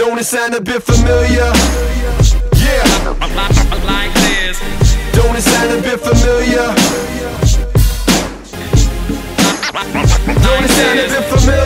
Don't it sound a bit familiar? Yeah, like this. don't it sound a bit familiar? Don't it sound a bit familiar?